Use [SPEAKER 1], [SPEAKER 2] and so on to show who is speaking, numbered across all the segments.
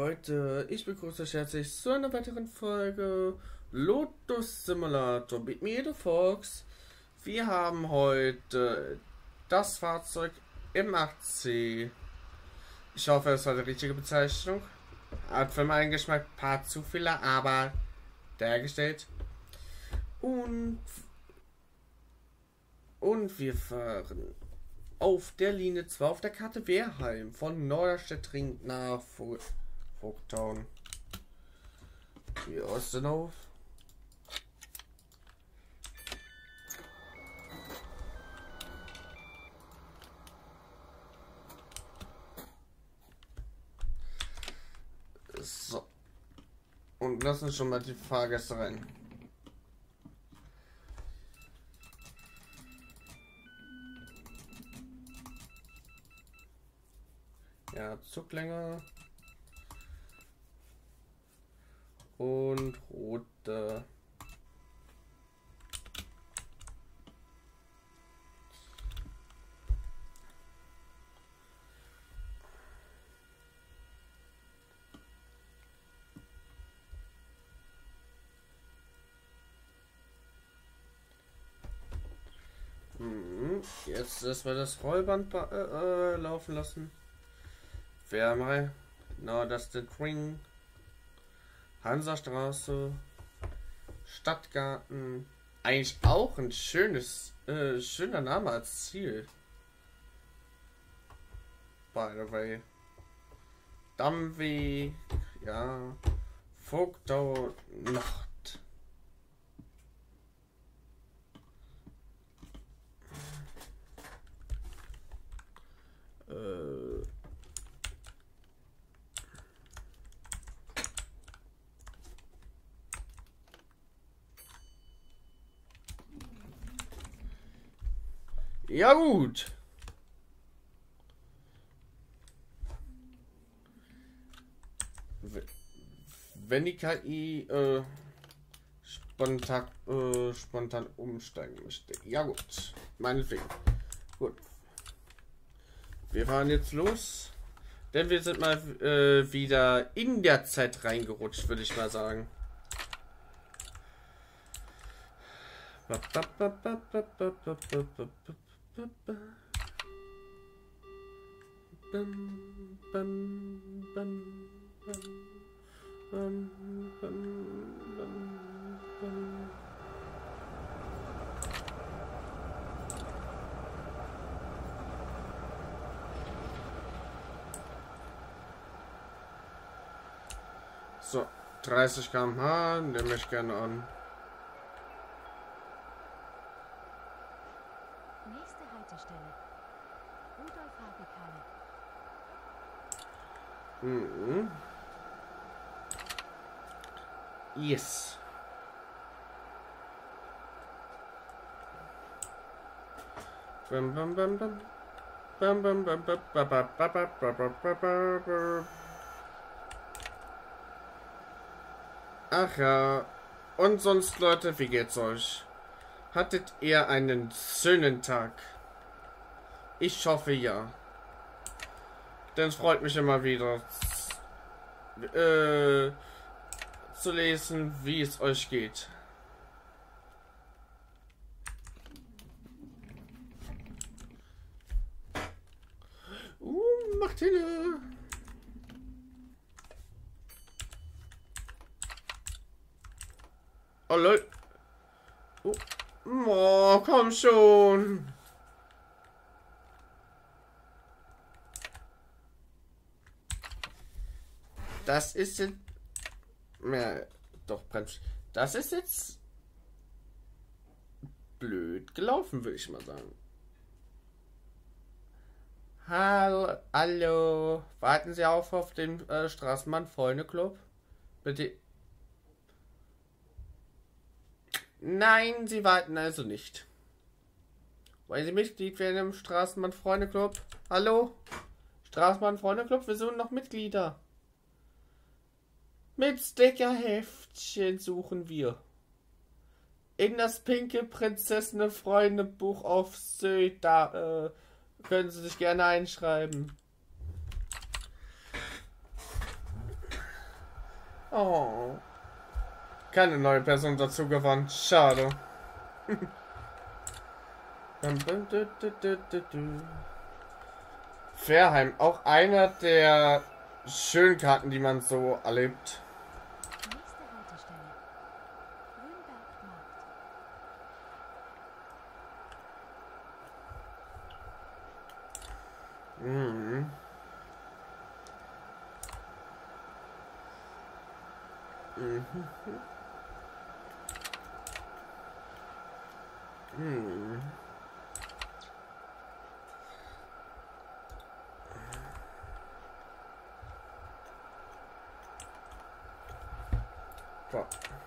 [SPEAKER 1] Leute, ich begrüße euch herzlich zu einer weiteren Folge Lotus Simulator mit mir, der Fox. Wir haben heute das Fahrzeug M8C. Ich hoffe, es war die richtige Bezeichnung. Hat für meinen Geschmack ein paar Zufälle, aber dargestellt. Und wir fahren auf der Linie 2 auf der Karte Wehrheim von Norderstedt-Ring nach Vogtown. Hier Ostenhof. So. Und lassen schon mal die Fahrgäste rein. Ja, Zuglänge und rote. Jetzt erstmal das Rollband laufen lassen. Wärme, Norderstedt-Ring, Hansastraße, Stadtgarten. Eigentlich auch ein schöner Name als Ziel. By the way. Dammweg, ja, Vogtau, Nord. Ja gut. Wenn die KI spontan umsteigen möchte. Ja gut. Meinetwegen. Gut. Wir fahren jetzt los. Denn wir sind mal wieder in der Zeit reingerutscht, würde ich mal sagen. So, 30 km/h, nehme ich gerne an.
[SPEAKER 2] Nächste Haltestelle. Rudolf Habig-Halle.
[SPEAKER 1] Yes. Bam, bam, bam, bam. Bam, bam, bam, bam, bam, bam, bam, bam, bam, bam. Ach ja. Und sonst, Leute, wie geht's euch? Hattet ihr einen schönen Tag? Ich hoffe ja. Denn es freut mich immer wieder zu lesen, wie es euch geht. Martine! Oh Leute! Oh, komm schon! Das ist jetzt... Ja, doch, bremst. Das ist jetzt... blöd gelaufen, würde ich mal sagen. Hallo, hallo. Warten Sie auf den Straßenbahn-Freunde-Club? Bitte... Nein, Sie warten also nicht. Wollen Sie Mitglied werden im Straßenbahn-Freunde-Club? Hallo? Straßenbahn-Freunde-Club? Wir suchen noch Mitglieder. Mit Stickerheftchen suchen wir. In das pinke Prinzessinnen-Freunde-Buch auf Sylt, da können Sie sich gerne einschreiben. Oh. Keine neue Person dazu gewonnen. Schade. Fairheim, auch einer der schönen Karten, die man so erlebt.
[SPEAKER 2] Nächste Haltestelle. Grünbergmarkt.
[SPEAKER 1] Mhm. Mhm. Mhm. So.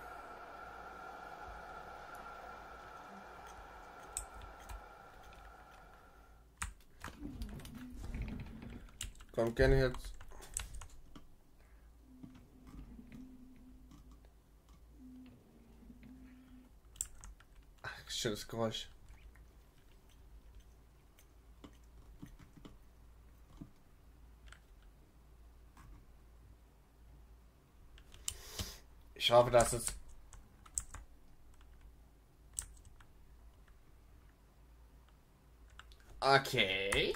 [SPEAKER 1] Kommt gerne jetzt. Ach, schönes Geräusch. Ich hoffe, dass es. Okay.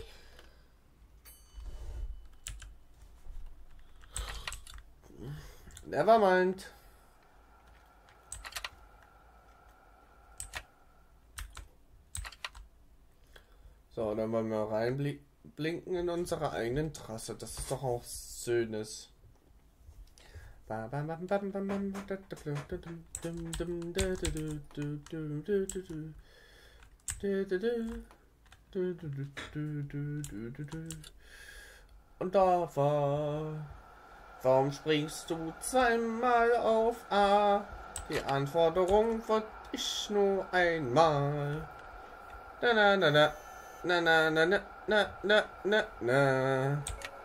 [SPEAKER 1] Never mind. So, dann wollen wir reinblinken in unsere eigenen Trasse. Das ist doch auch Schönes. Und da war. Warum springst du zweimal auf A? Die Anforderung wird ich nur einmal. Na na na na na na na na na na na na.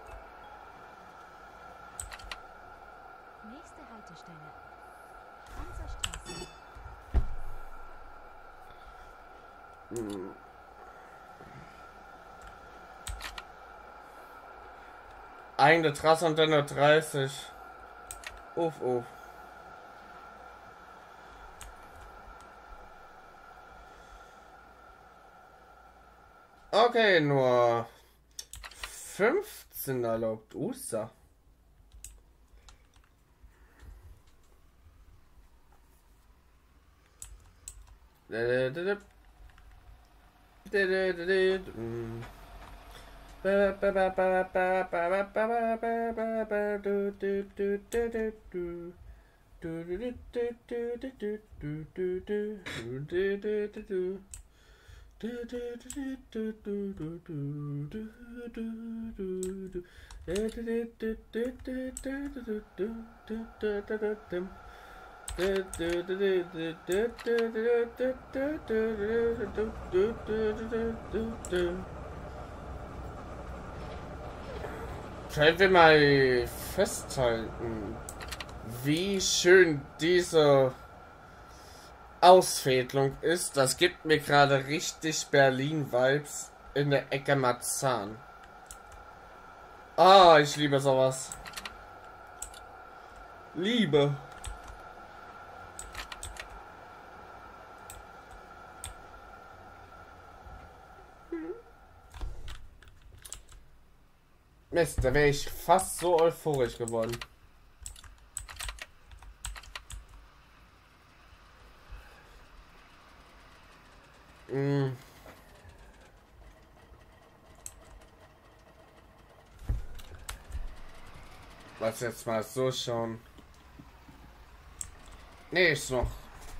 [SPEAKER 2] Nächste Haltestelle. Hansastraße.
[SPEAKER 1] Eigene Trasse und dann nur 30. Uff, uff. Okay, nur 15 erlaubt. USA. Können wir mal festhalten, wie schön diese Ausfädelung ist. Das gibt mir gerade richtig Berlin-Vibes in der Ecke Marzahn. Ah, ich liebe sowas. Liebe. Mist, da wäre ich fast so euphorisch geworden. Lass jetzt mal so schauen. Nee, ist noch.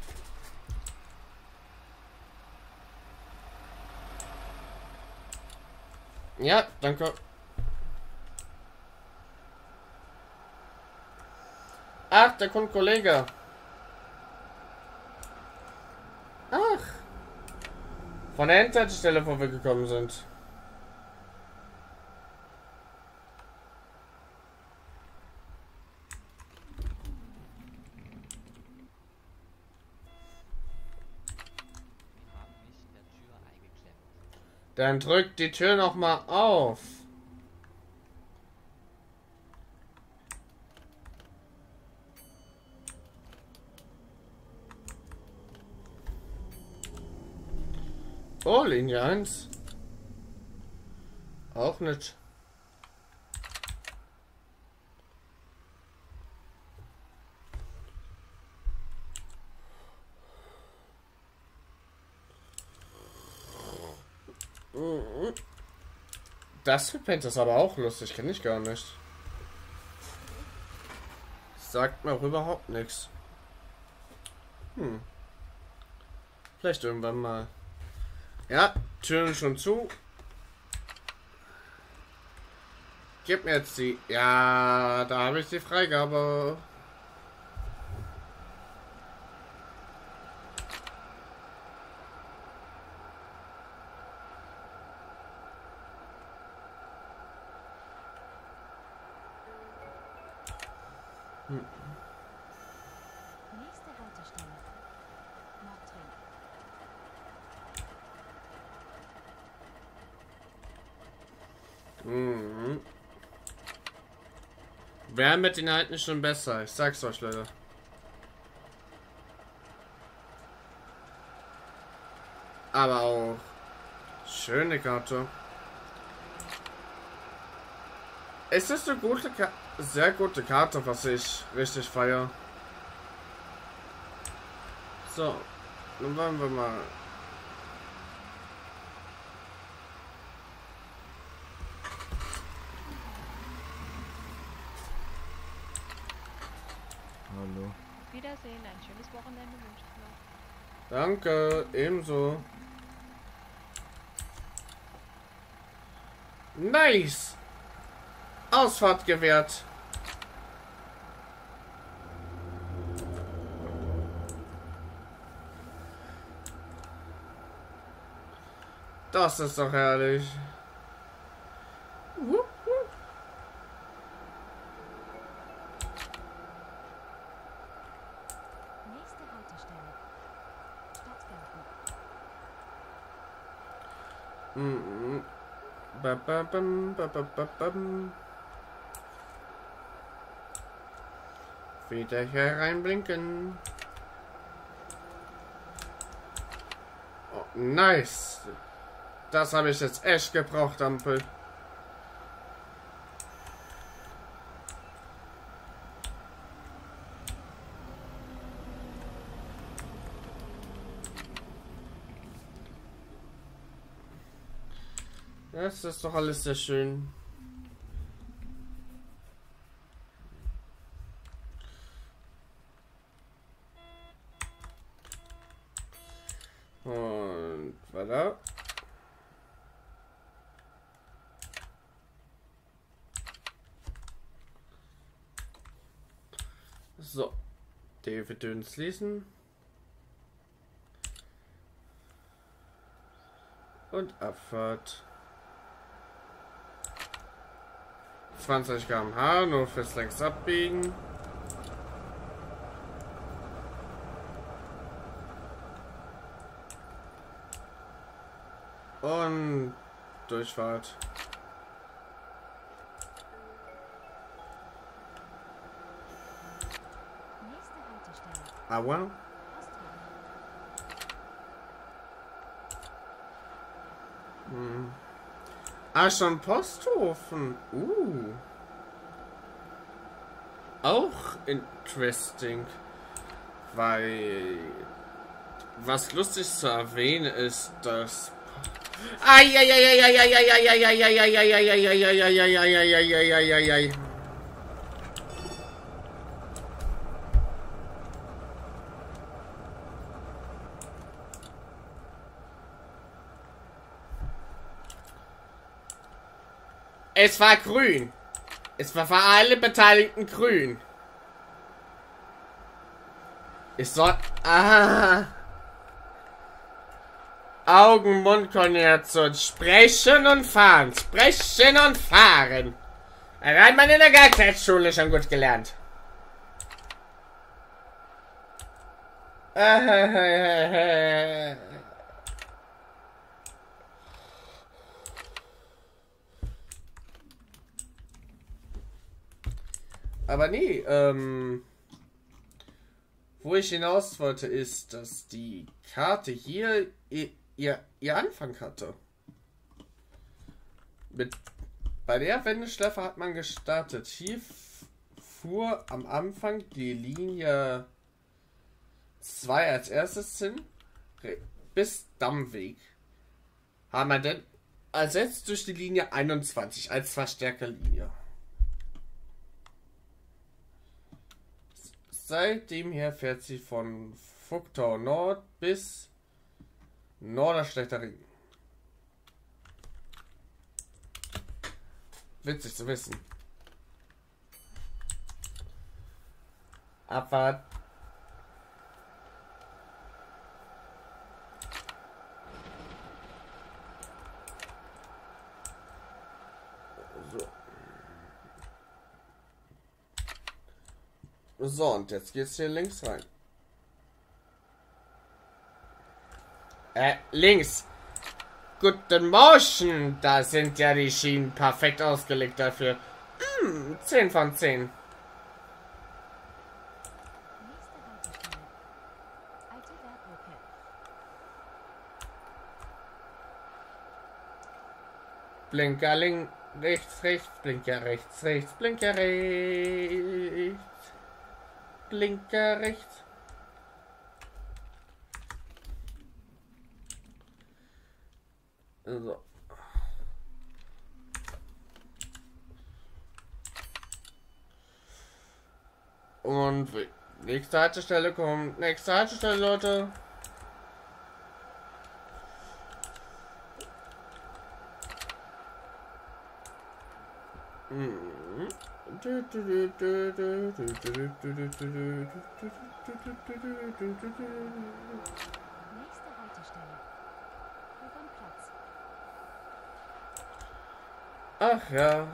[SPEAKER 1] Ja, danke. Ach, der kommt Kollege. Ach. Von der Endhaltestelle, wo wir gekommen sind. Dann drückt die Tür noch mal auf. Oh, Linie 1. Auch nicht. Das Paint ist aber auch lustig, kenne ich gar nicht. Sagt mir auch überhaupt nichts. Vielleicht irgendwann mal. Ja, Türen schon zu. Gib mir jetzt die. Ja, da habe ich die Freigabe.
[SPEAKER 2] Nächste Haltestelle. Nordring.
[SPEAKER 1] Wäre mit den Alten schon besser. Ich sag's euch, Leute. Aber auch schöne Karte. Es ist eine gute sehr gute Karte, was ich richtig feiere. So, dann wollen wir mal.
[SPEAKER 3] Hallo.
[SPEAKER 4] Auf Wiedersehen, ein schönes Wochenende wünsche ich noch.
[SPEAKER 1] Danke, ebenso. Nice! Ausfahrt gewährt. Das ist doch herrlich. Wupp, wupp.
[SPEAKER 2] Nächste Haltestelle. Stadtgarten.
[SPEAKER 1] Ba-ba-bam, ba-ba-ba-bam. Wieder hereinblinken. Oh, nice. Das habe ich jetzt echt gebraucht, Ampel. Das ist doch alles sehr schön. Und weiter. So, die Verdünnen schließen. Und Abfahrt. 20 km/h, nur fürs längs abbiegen. Und Durchfahrt.
[SPEAKER 2] Nächste Haltestelle.
[SPEAKER 1] Aua.
[SPEAKER 2] Posthofen.
[SPEAKER 1] Ah, schon Posthofen. Auch interesting. Weil was lustig zu erwähnen ist, dass es war grün. Es war für alle Beteiligten grün. Ich soll. Augen-Mund-Koordination. Sprechen und fahren. Sprechen und fahren. Das hat man in der Geistesschule schon gut gelernt. Aber nee, wo ich hinaus wollte, ist, dass die Karte hier ihr Anfang hatte. Bei der Wendeschleife hat man gestartet. Hier fuhr am Anfang die Linie 2 als erstes hin, bis Dammweg. Haben wir dann ersetzt durch die Linie 21 als Verstärkerlinie. Seitdem her fährt sie von Vogtau Nord bis Norderstedter Ring. Witzig zu wissen. Aber so, und jetzt geht's hier links rein. Links. Guten Morgen. Da sind ja die Schienen perfekt ausgelegt dafür. 10 von 10.
[SPEAKER 2] Nächste Haltestelle. Alte Werkbrücke.
[SPEAKER 1] Blinker links, rechts, Blinker rechts, Blinker rechts. Blinker rechts. So. Und nächste Haltestelle kommt. Nächste Haltestelle, Leute.
[SPEAKER 2] Nächste Haltestelle. Opernplatz.
[SPEAKER 1] Ach ja.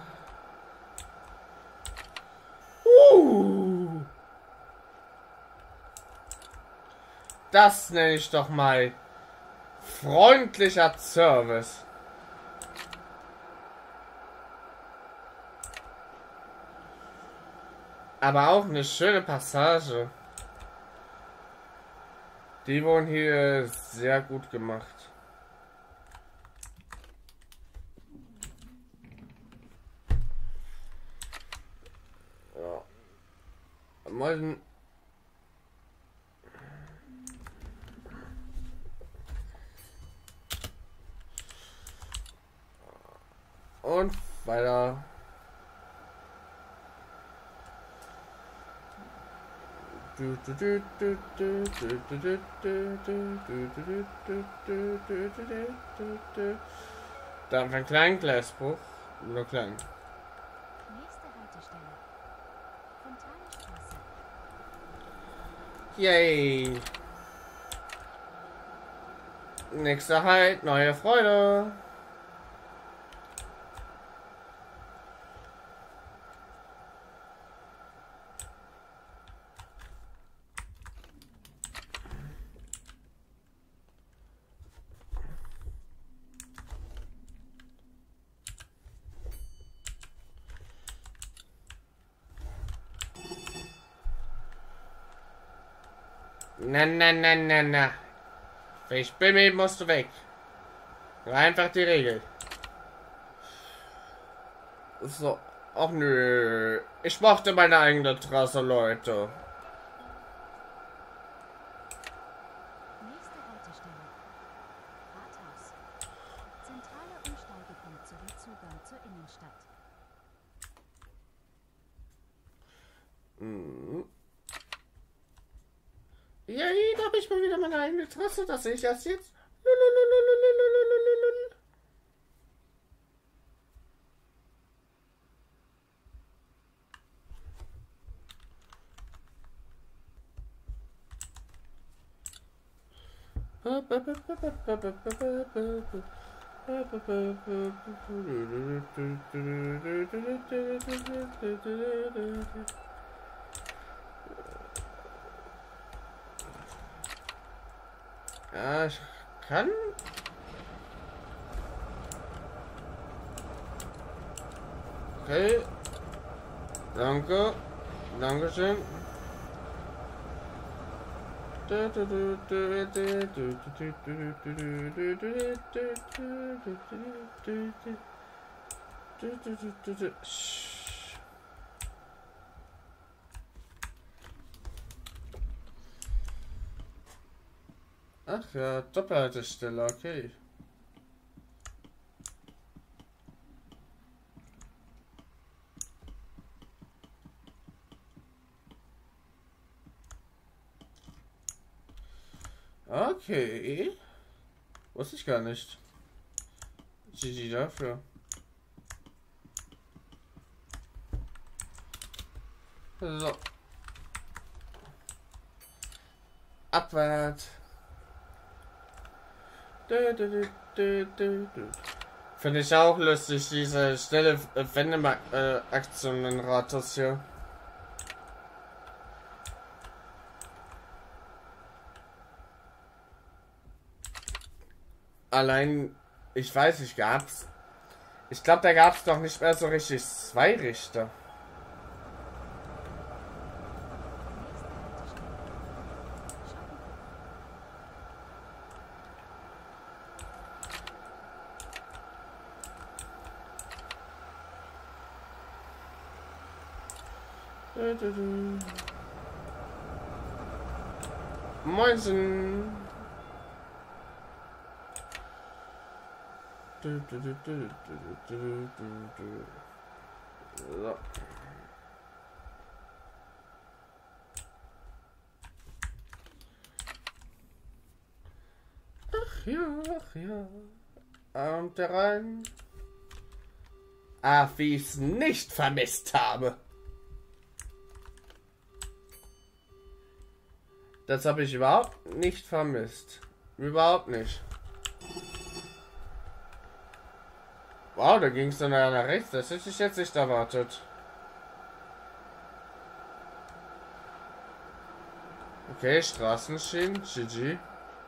[SPEAKER 1] Das nenne ich doch mal freundlicher Service. Aber auch eine schöne Passage. Die wurden hier sehr gut gemacht. Ja. Mal und weiter. Da haben wir einen kleinen Gleisbruch. Nur klein.
[SPEAKER 2] Nächste Haltestelle. Fontanestraße.
[SPEAKER 1] Yay. Nächster Halt, neue Freude. Na. Ich bin mit, musst du weg. Einfach die Regel. So. Ach nö. Ich mochte meine eigene Trasse, Leute.
[SPEAKER 2] Nächste Haltestelle. Rathaus. Zentraler Umsteigepunkt sowie Zugang zur Innenstadt.
[SPEAKER 1] Ja, da habe ich mal wieder meine eigene Trasse. Das sehe ich erst jetzt. Ja, ich kann. Okay. Danke. Dankeschön. Ach ja, Doppelhaltestelle, okay. Okay. Wusste ich gar nicht. GG dafür. So. Abwärts. Finde ich auch lustig, diese schnelle Wendeaktion in Rathaus hier. Allein, ich weiß nicht, gab's. Ich glaube, da gab's doch nicht mehr so richtig zwei Richter. Moinsen. So. Ach ja. Und der rein. Ach, wie ich es nicht vermisst habe. Das habe ich überhaupt nicht vermisst. Überhaupt nicht. Wow, da ging es dann nach rechts. Das hätte ich jetzt nicht erwartet. Okay, Straßenschienen. GG.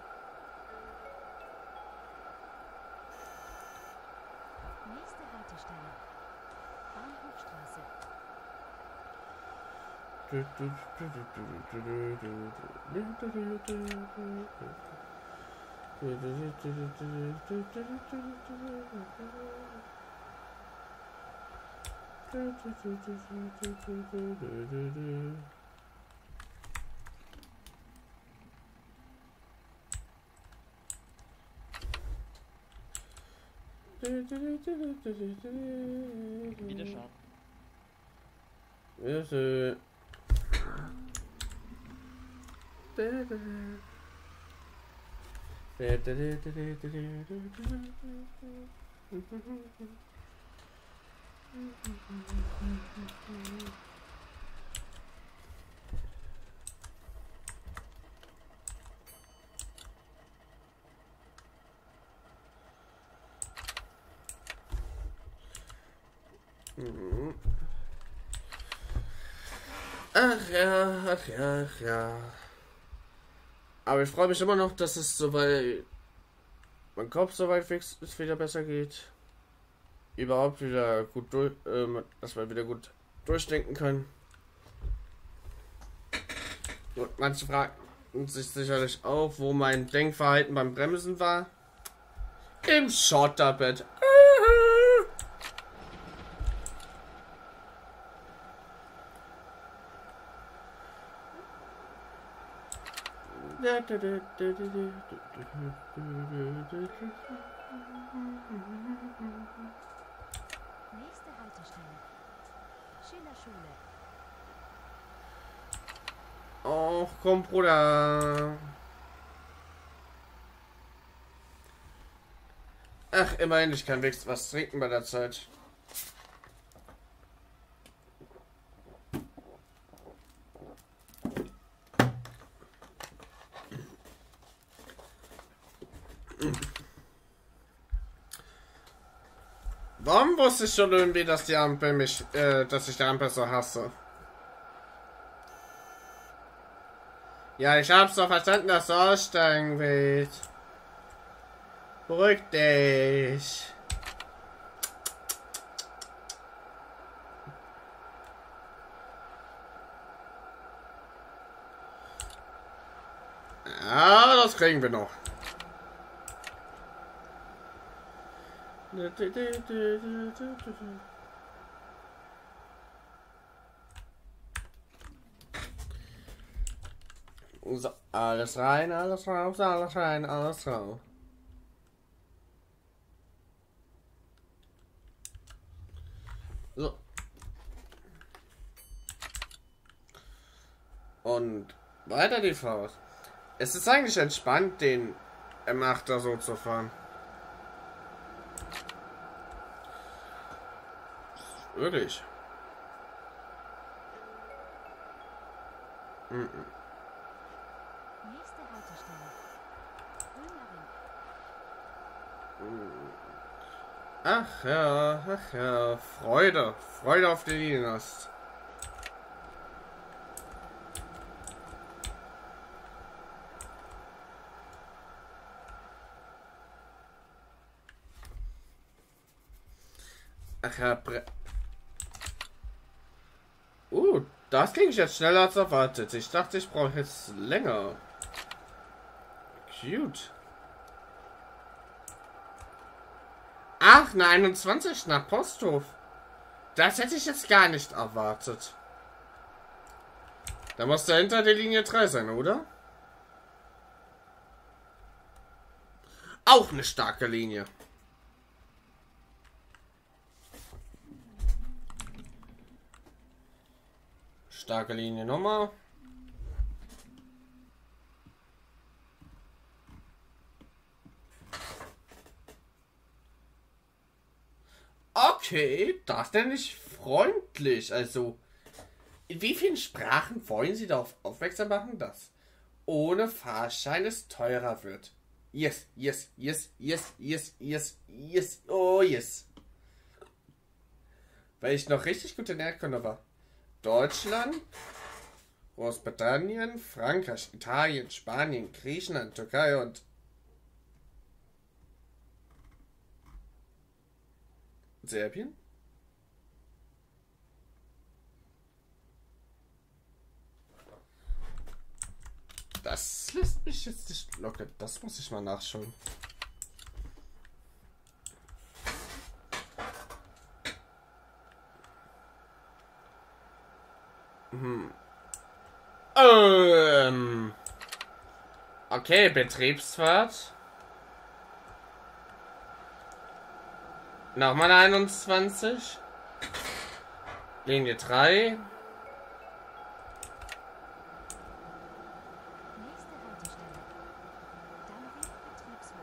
[SPEAKER 2] Nächste Haltestelle. Bahnhofstraße.
[SPEAKER 3] Wiederschauen.
[SPEAKER 1] Ach ja. Aber ich freue mich immer noch, dass es soweit mein Kopf soweit fix es wieder besser geht. Überhaupt wieder gut durch, dass wir wieder gut durchdenken können. Und manche fragen sich sicherlich auch, wo mein Denkverhalten beim Bremsen war. Im Schotterbett.
[SPEAKER 2] Nächste Haltestelle. Schillerschule.
[SPEAKER 1] Oh, komm, Bruder. Ach, immerhin, ich kann wenigstens was trinken bei der Zeit. Warum wusste ich schon irgendwie, dass die Ampel mich, dass ich die Ampel so hasse? Ja, ich hab's doch verstanden, dass du aussteigen willst. Beruhig dich. Ja, das kriegen wir noch. So, alles rein, alles raus, alles rein, alles raus. So. Und weiter die Faust. Es ist eigentlich entspannt, den M8er so zu fahren. Wirklich.
[SPEAKER 2] Nächste Haltestelle. Römering.
[SPEAKER 1] Ach ja, Freude. Freude auf die Linienast. Ach ja, das ging jetzt schneller als erwartet. Ich dachte, ich brauche jetzt länger. Cute. Ach, eine 21 nach Posthof. Das hätte ich jetzt gar nicht erwartet. Da muss dahinter die Linie 3 sein, oder? Auch eine starke Linie. Starke Linie Nummer. Okay, das nenne ich freundlich. Also, in wie vielen Sprachen wollen Sie darauf aufmerksam machen, dass ohne Fahrschein es teurer wird? Yes, yes, yes, yes, yes, yes, yes, oh yes. Weil ich noch richtig gut in Erdkunde war. Deutschland, Großbritannien, Frankreich, Italien, Spanien, Griechenland, Türkei und Serbien? Das lässt mich jetzt nicht locker. Das muss ich mal nachschauen. Okay, Betriebsfahrt. Nochmal 21. Linie 3.
[SPEAKER 2] Nächste Haltestelle. Dammweg Betriebshof.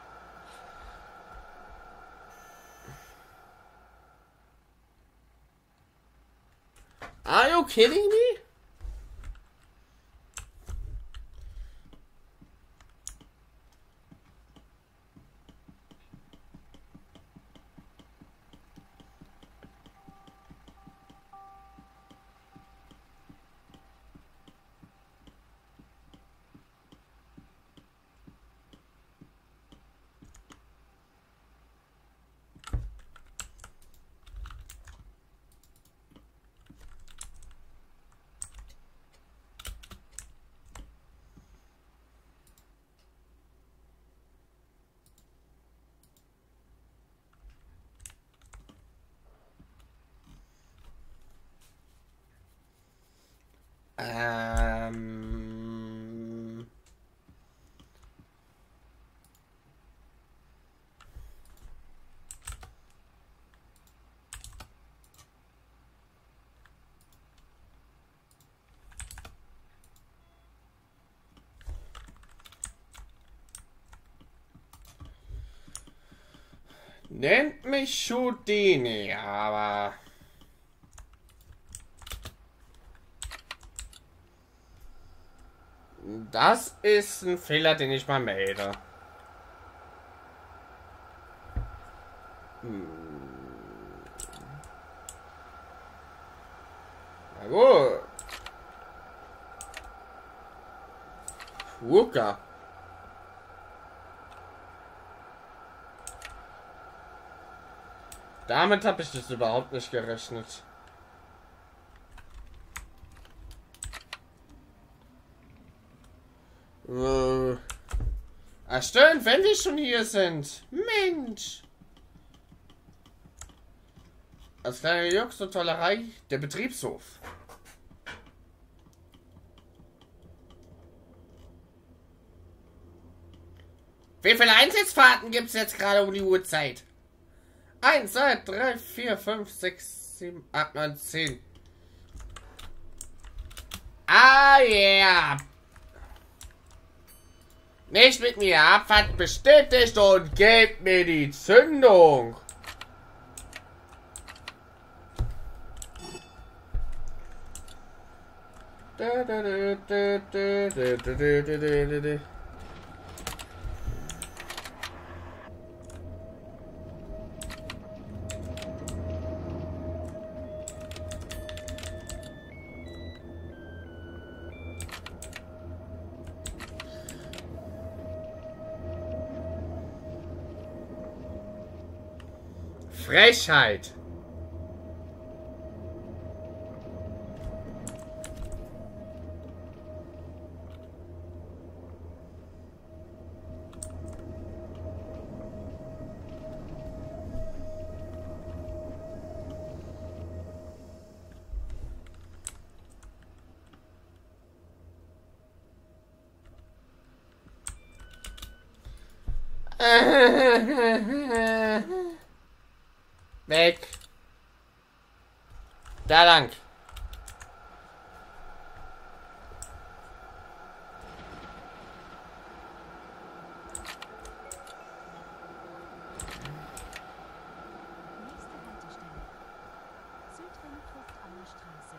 [SPEAKER 1] Are you kidding me? Nennt mich Houdini, aber das ist ein Fehler, den ich mal melde. Na gut. Fuka. Damit habe ich das überhaupt nicht gerechnet. Stimmt, wenn wir schon hier sind. Mensch. Als kleine Jux und Tollerei, der Betriebshof. Wie viele Einsatzfahrten gibt es jetzt gerade um die Uhrzeit? 1, 2, 3, 4, 5, 6, 7, 8, 9, 10. Ah, yeah. Nicht mit mir. Abfahrt bestätigt und gebt mir die Zündung. Frechheit. Weg. Da lang.
[SPEAKER 2] Nächste Haltestelle. Südring-Fruchtauer Straße.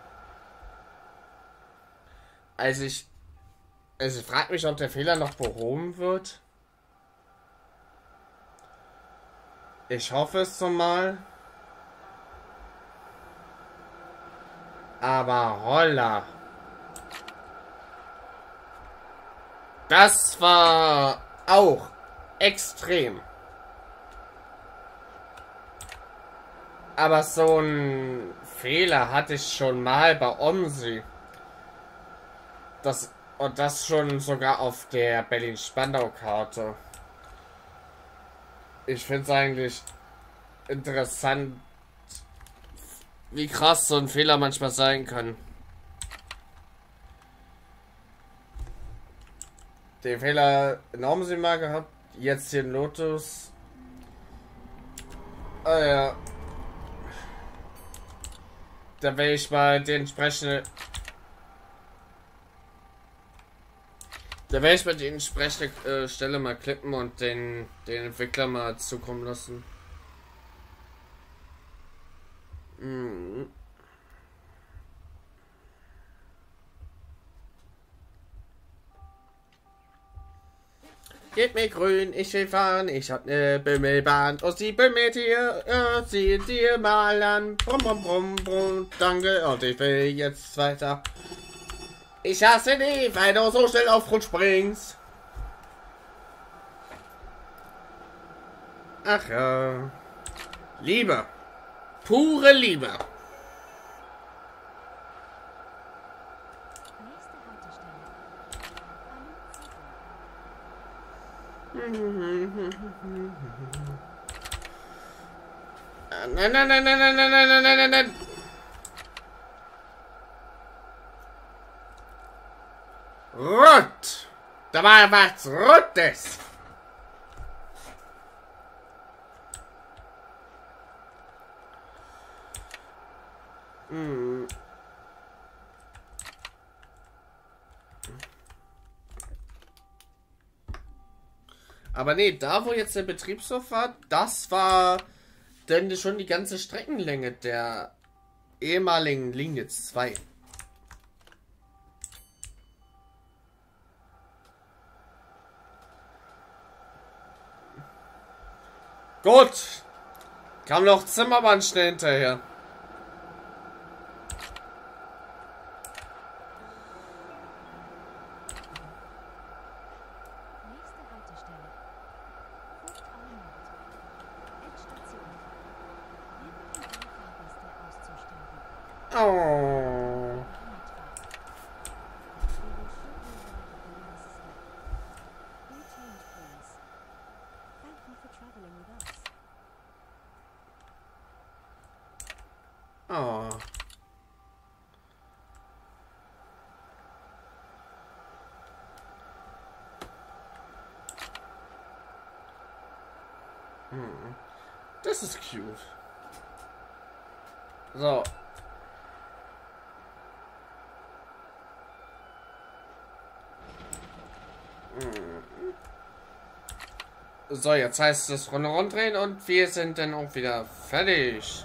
[SPEAKER 1] Also ich frage mich, ob der Fehler noch behoben wird. Ich hoffe es zumal. Aber holla. Das war auch extrem. Aber so ein Fehler hatte ich schon mal bei OMSI. Und das schon sogar auf der Berlin-Spandau-Karte. Ich finde es eigentlich interessant, wie krass so ein Fehler manchmal sein kann. Den Fehler in OMSI mal gehabt, jetzt hier in Lotus. Ah ja. Da werde ich mal den entsprechende. Da werde ich mal die entsprechende Stelle mal klippen und den Entwickler mal zukommen lassen. Gib mir grün, ich will fahren, ich hab ne Bimmelbahn. Oh, sie bimmelt hier, sieh dir mal an. Brumm, brumm, brumm, brumm, danke. Und ich will jetzt weiter. Ich hasse dich, weil du so schnell auf Rutsch springst. Ach ja. Liebe. Pure Liebe.
[SPEAKER 2] Nächste Haltestelle.
[SPEAKER 1] Nein, nein, nein, nein, nein, nein, nein, nein, nein, nein. Rot. Da war was Rotes. Aber nee, da wo jetzt der Betriebshof war, das war denn schon die ganze Streckenlänge der ehemaligen Linie 2. Gut. Kam noch Zimmermann schnell hinterher.
[SPEAKER 2] Nächste Haltestelle. Fruchtau Nord. Endstation. Wir bitten alle Fahrgäste auszusteigen.
[SPEAKER 1] Oh.
[SPEAKER 2] Mitfahrt. We will shortly arrive at the last stop.
[SPEAKER 1] Das ist cute. So. So, jetzt heißt es Runde rumdrehen und wir sind dann auch wieder fertig.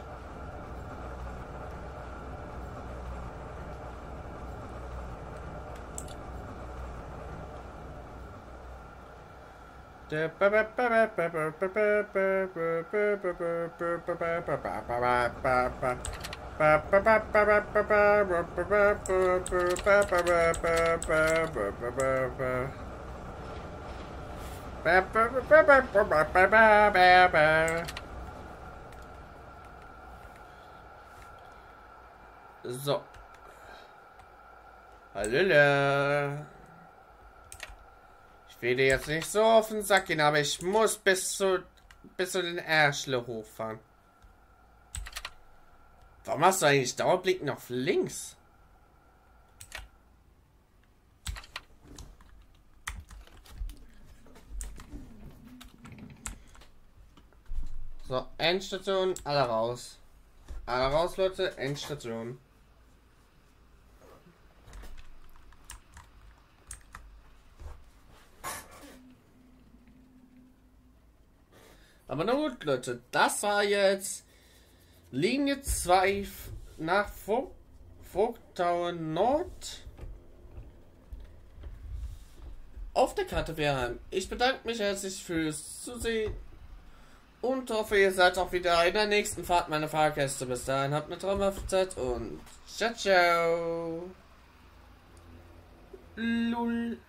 [SPEAKER 1] So. Hallöle. Ich will dir jetzt nicht so auf den Sack gehen, aber ich muss bis zu den Erschle hochfahren. Warum hast du eigentlich Dauerblick nach links? So, Endstation, alle raus. Alle raus, Leute, Endstation. Aber na gut, Leute, das war jetzt Linie 2 nach Vogtauen Nord. Auf der Karte Wehrheim. Ich bedanke mich herzlich fürs Zusehen und hoffe, ihr seid auch wieder in der nächsten Fahrt meine Fahrgäste. Bis dahin, habt eine traumhafte Zeit und ciao, ciao. Lul.